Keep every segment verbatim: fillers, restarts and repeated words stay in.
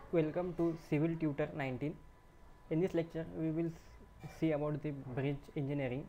Welcome to Civil Tutor nineteen. In this lecture, we will see about the bridge engineering.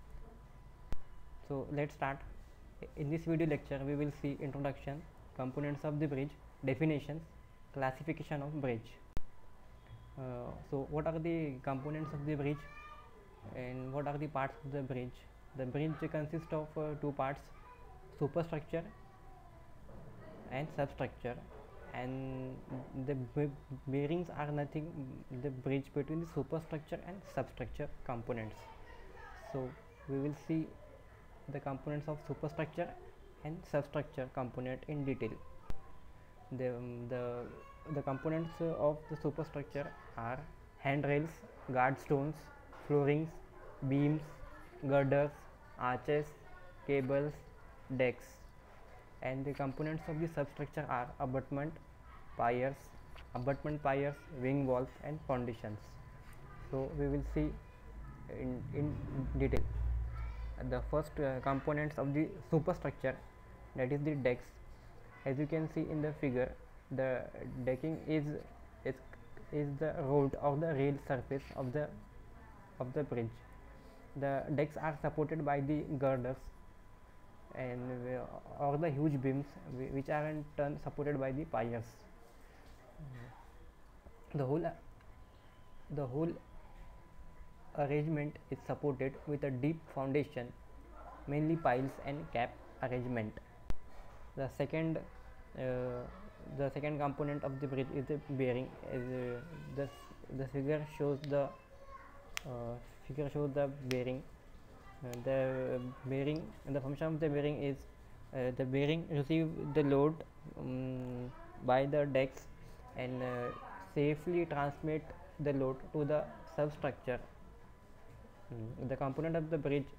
So let's start. In this video lecture, we will see introduction, components of the bridge, definitions, classification of bridge. Uh, so what are the components of the bridge and what are the parts of the bridge? The bridge consists of uh, two parts, superstructure and substructure, and the bearings are nothing the bridge between the superstructure and substructure components. So we will see the components of superstructure and substructure component in detail. The um, the the components of the superstructure are handrails, guard stones, floorings, beams, girders, arches, cables, decks. And the components of the substructure are abutment, piers, abutment piers, wing walls, and foundations. So we will see in, in detail the first uh, components of the superstructure, that is the decks. As you can see in the figure, the decking is is, is the rolled or the rail surface of the of the bridge. The decks are supported by the girders and uh, or the huge beams which are in turn supported by the piers. The whole uh, the whole arrangement is supported with a deep foundation, mainly piles and cap arrangement. The second uh, the second component of the bridge is the bearing. As uh, the the figure shows the uh, figure shows the bearing. Uh, the bearing and the function of the bearing is uh, the bearing receive the load um, by the decks and uh, safely transmit the load to the substructure. Mm, the component of the bridge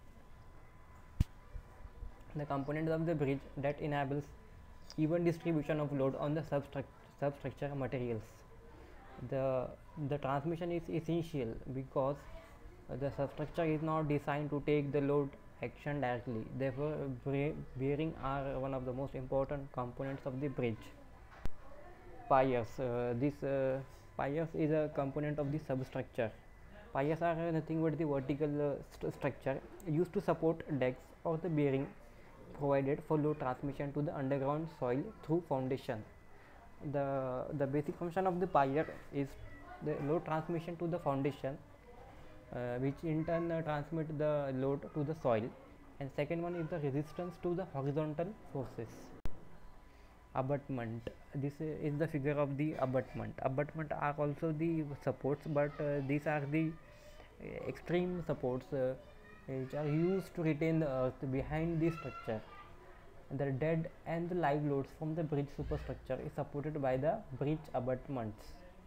the component of the bridge that enables even distribution of load on the substruct substructure materials. The the transmission is essential because uh, the substructure is not designed to take the load action directly. Therefore, bearing are one of the most important components of the bridge. Piers. Uh, this uh, piers is a component of the substructure. Piers are uh, nothing but the vertical uh, st structure used to support decks or the bearing provided for load transmission to the underground soil through foundation. The the basic function of the pier is the load transmission to the foundation, uh, which in turn uh, transmit the load to the soil, and second one is the resistance to the horizontal forces. Abutment. This uh, is the figure of the abutment. Abutment are also the supports, but uh, these are the uh, extreme supports uh, which are used to retain the earth behind the structure. The dead and the live loads from the bridge superstructure is supported by the bridge abutments.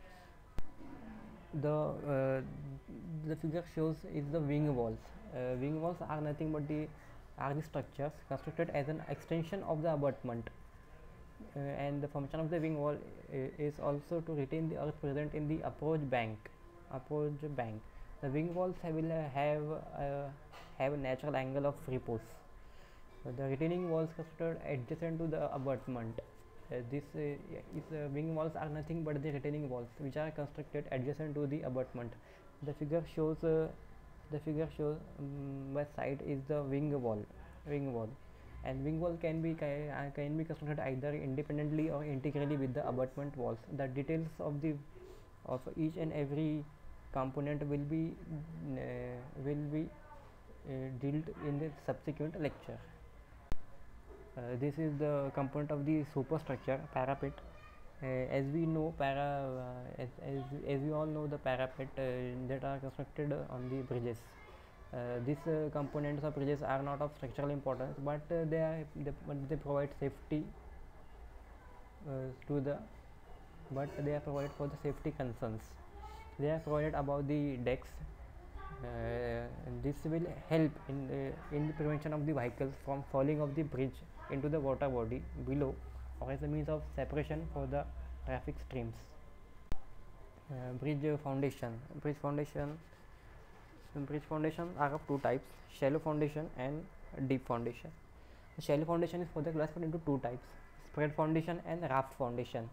The uh, the figure shows is the wing walls. Uh, wing walls are nothing but the are the structures constructed as an extension of the abutment, uh, and the function of the wing wall uh, is also to retain the earth present in the approach bank. Approach bank. The wing walls have, will uh, have uh, have a natural angle of repose. Uh, the retaining walls constructed adjacent to the abutment. Uh, this uh, is uh, wing walls are nothing but the retaining walls which are constructed adjacent to the abutment. The figure shows uh, the figure shows um, west side is the wing wall, wing wall, and wing wall can be uh, can be constructed either independently or integrally with the abutment walls. The details of the of each and every component will be uh, will be uh, dealt in the subsequent lecture. Uh, this is the component of the superstructure, parapet. Uh, as we know, para uh, as, as as we all know, the parapet uh, that are constructed on the bridges. Uh, these uh, components of bridges are not of structural importance, but uh, they are they, but they provide safety uh, to the but they are provided for the safety concerns. They are provided above the decks. Uh, this will help in uh, in the prevention of the vehicles from falling off the bridge into the water body below, or as a means of separation for the traffic streams. Uh, bridge foundation. Bridge foundation. Bridge foundation are of two types: shallow foundation and deep foundation. The shallow foundation is further classified into two types: spread foundation and raft foundation.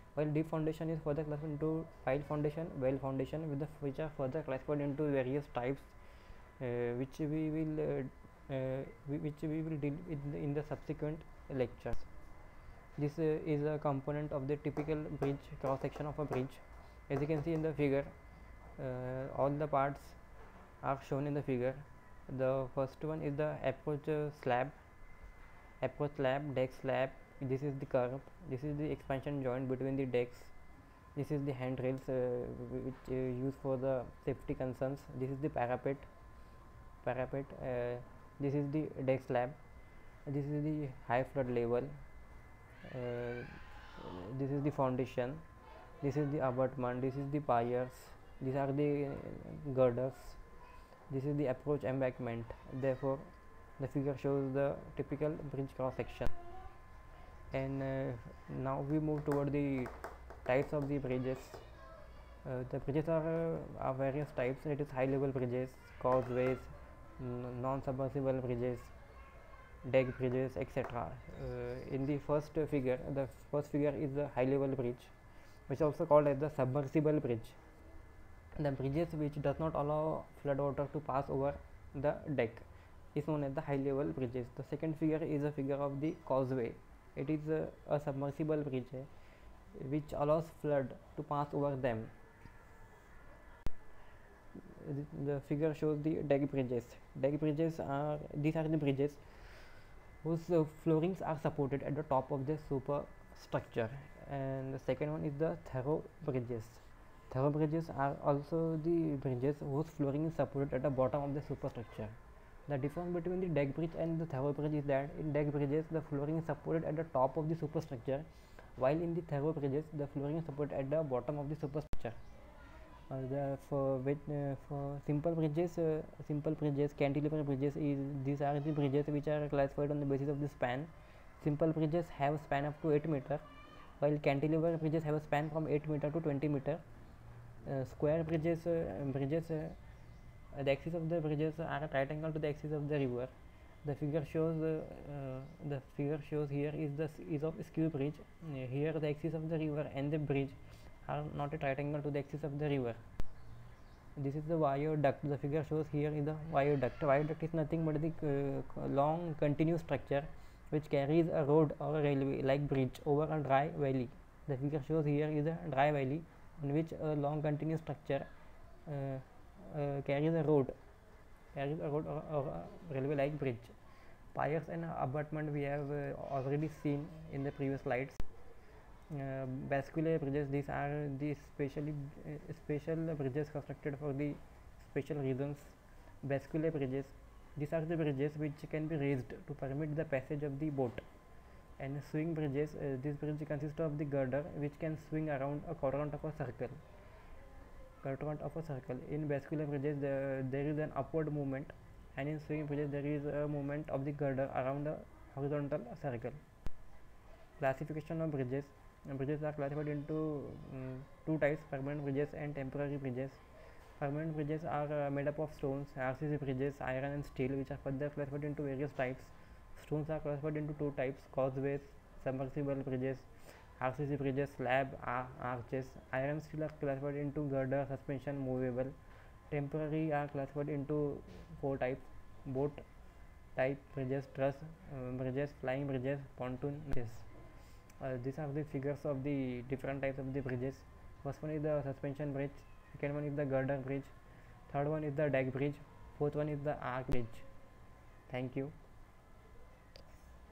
while deep foundation is further classified into pile foundation, well foundation, with the which are further classified into various types, uh, which we will uh, uh, which we will deal with in the, in the subsequent lectures. This uh, is a component of the typical bridge, cross section of a bridge. As you can see in the figure, uh, all the parts are shown in the figure. The first one is the approach uh, slab, approach slab, deck slab. This is the curve. This is the expansion joint between the decks. This is the handrails uh, which uh, used for the safety concerns. This is the parapet. Parapet. Uh, this is the deck slab. This is the high flood level. Uh, this is the foundation. This is the abutment. This is the piers. These are the uh, girders. This is the approach embankment. Therefore, the figure shows the typical bridge cross section. And uh, now we move toward the types of the bridges. Uh, the bridges are, uh, are various types. It is high level bridges, causeways, non-submersible bridges, deck bridges, et cetera. Uh, in the first uh, figure, the first figure is the high level bridge, which is also called as the submersible bridge. The bridges which does not allow flood water to pass over the deck is known as the high level bridges. The second figure is a figure of the causeway. It is a, a submersible bridge uh, which allows flood to pass over them. The, the figure shows the deck bridges. Deck bridges are these are the bridges whose uh, floorings are supported at the top of the superstructure. And the second one is the thorough bridges. Thorough bridges are also the bridges whose flooring is supported at the bottom of the superstructure. The difference between the deck bridge and the thorough bridge is that in deck bridges the flooring is supported at the top of the superstructure, while in the thorough bridges the flooring is supported at the bottom of the superstructure. Uh, the for with, uh, for simple bridges, uh, simple bridges, cantilever bridges, is these are the bridges which are classified on the basis of the span. Simple bridges have a span up to eight meter, while cantilever bridges have a span from eight meter to twenty meter. Uh, square bridges, uh, bridges. Uh, the axis of the bridges are at right angle to the axis of the river. The figure shows uh, uh, the figure shows here is the is of skew bridge. Uh, here the axis of the river and the bridge are not at right angle to the axis of the river. This is the viaduct. The figure shows here is the viaduct. Viaduct is nothing but the uh, long continuous structure which carries a road or a railway like bridge over a dry valley. The figure shows here is a dry valley on which a long continuous structure uh, uh, carries a road, carries a road or, or a railway like bridge. Piers and abutment we have uh, already seen in the previous slides. Uh, bascule bridges, these are the specially uh, special bridges constructed for the special reasons. Bascule bridges, these are the bridges which can be raised to permit the passage of the boat. And swing bridges, uh, this bridge consists of the girder which can swing around a quadrant of a circle. Quadrant of a circle. In bascule bridges the, there is an upward movement, and in swing bridges there is a movement of the girder around a horizontal circle. Classification of bridges. Uh, bridges are classified into um, two types: permanent bridges and temporary bridges. Permanent bridges are uh, made up of stones, R C C bridges, iron and steel, which are further classified into various types. Stones are classified into two types: causeways, submersible bridges, R C C bridges, slab, ar arches. Iron steel are classified into girder, suspension, movable. Temporary are classified into four types: boat type bridges, truss uh, bridges, flying bridges, pontoon bridges. Uh, these are the figures of the different types of the bridges. First one is the suspension bridge, second one is the girder bridge, third one is the deck bridge, fourth one is the arch bridge. Thank you.